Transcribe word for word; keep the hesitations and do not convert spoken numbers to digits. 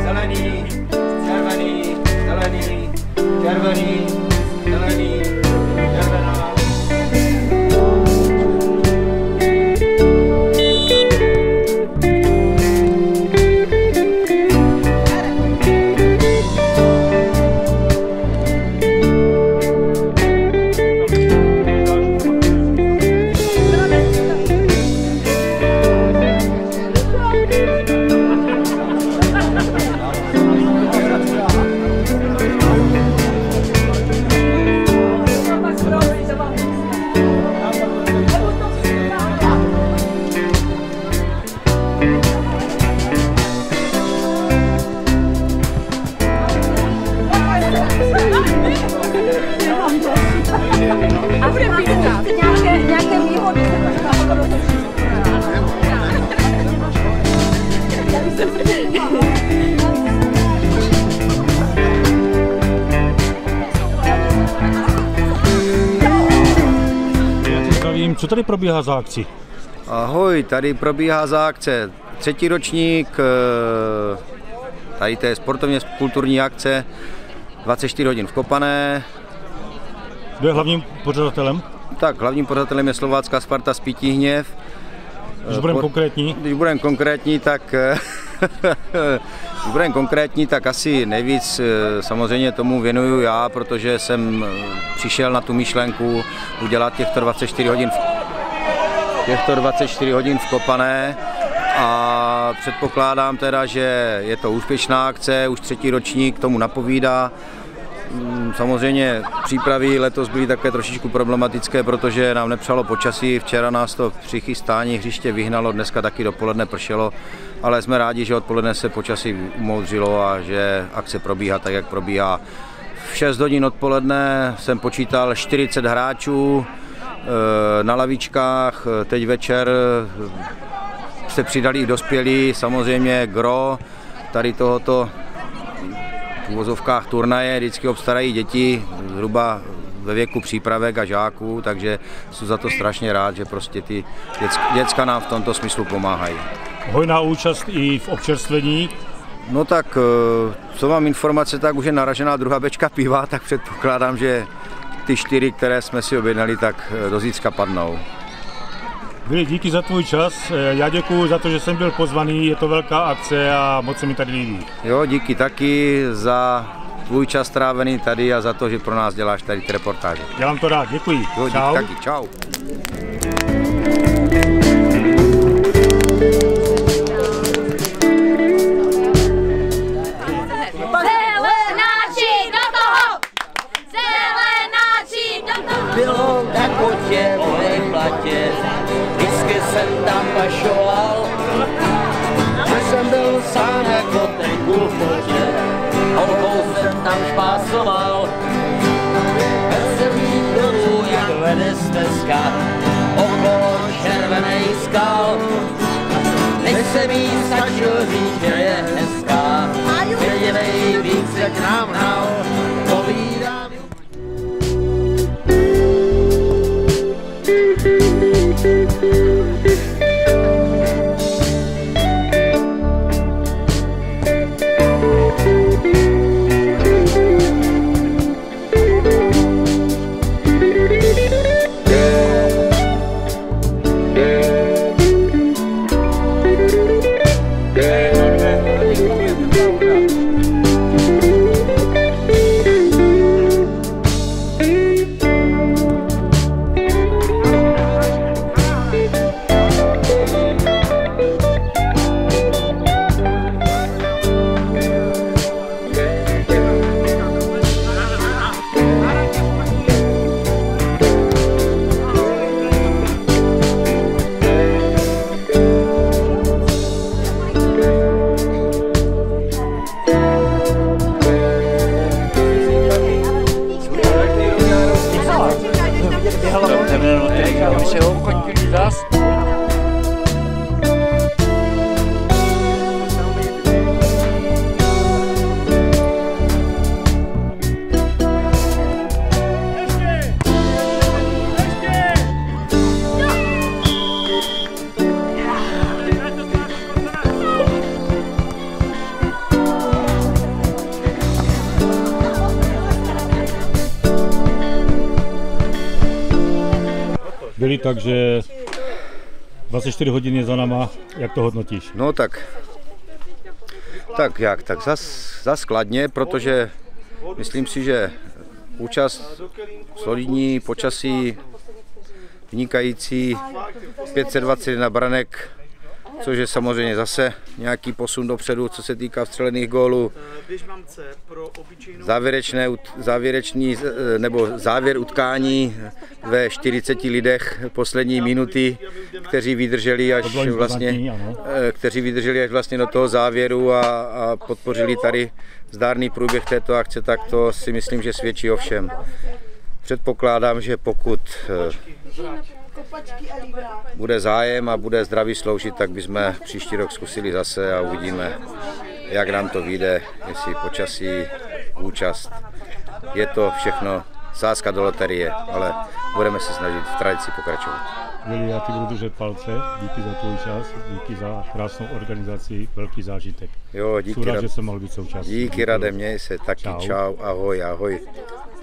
zelený, červený, zelený, červený, zelený, červená. A bude mít nějaké, nějaké výhody. Já se zdravím, co tady probíhá za akci? Ahoj, tady probíhá za akce třetí ročník tady té sportovně kulturní akce dvacet čtyři hodin v Kopané. Kdo je hlavním pořadatelem? Tak, hlavním pořadatelem je slovácká Sparta Spytihněv. Když budeme konkrétní? Když budeme konkrétní, tak když budeme konkrétní, tak asi nejvíc samozřejmě tomu věnuju já, protože jsem přišel na tu myšlenku udělat těchto dvacet čtyři hodin v, těchto dvacet čtyři hodin v Kopané a předpokládám teda, že je to úspěšná akce, už třetí ročník tomu napovídá. Samozřejmě přípravy letos byly také trošičku problematické, protože nám nepřálo počasí, včera nás to při chystání hřiště vyhnalo, dneska taky dopoledne pršelo, ale jsme rádi, že odpoledne se počasí umoudřilo a že akce probíhá tak, jak probíhá. V šest hodin odpoledne jsem počítal čtyřicet hráčů na lavičkách, teď večer se přidali i dospělí, samozřejmě gro tady tohoto v uvozovkách turnaje vždycky obstarají děti zhruba ve věku přípravek a žáků, takže jsem za to strašně rád, že prostě ty děcka nám v tomto smyslu pomáhají. Hojná účast i v občerstvení. No tak, co mám informace, tak už je naražená druhá bečka piva, tak předpokládám, že ty čtyři, které jsme si objednali, tak do zítřka padnou. Vili, díky za tvůj čas, já děkuji za to, že jsem byl pozvaný, je to velká akce a moc se mi tady líbí. Jo, díky taky za tvůj čas strávený tady a za to, že pro nás děláš tady ty reportáže. Dělám to rád, děkuji. Jo, díky čau. taky, čau. Zelenáči do toho! Zelenáči do toho! Bylo na kotě mojej platě, vždycky jsem tam pašoval, že jsem byl sám jako ten kůl v kotě, holkou jsem tam špásoval. Byl jsem jí dolů, jak vede stezka, okolo červenej skal. Než jsem jí stačil říct, že je hezká, že dělej víc, jak nám hnal, povídám. byli, takže dvacet čtyři hodin je za náma. Jak to hodnotíš? No tak, tak jak, tak zas, zas kladně, protože myslím si, že účast solidní, počasí vynikající, pět set dvacet jedna branek, což je samozřejmě zase nějaký posun dopředu, co se týká vstřelených gólů. Závěrečné, závěrečný, nebo závěr utkání ve čtyřiceti lidech poslední minuty, kteří vydrželi až vlastně, kteří vydrželi až vlastně do toho závěru a, a podpořili tady zdárný průběh této akce, tak to si myslím, že svědčí o všem. Předpokládám, že pokud bude zájem a bude zdraví sloužit, tak bychom příští rok zkusili zase a uvidíme, jak nám to vyjde, jestli počasí, účast. Je to všechno sázka do loterie, ale budeme se snažit v tradici pokračovat. Vili, já ti budu držet palce, díky za tvůj čas, díky za krásnou organizaci, velký zážitek. Jo, díky. Jsem rád, že jsem mohl být součástí. Díky, Rade, měj se taky, čau, čau ahoj, ahoj.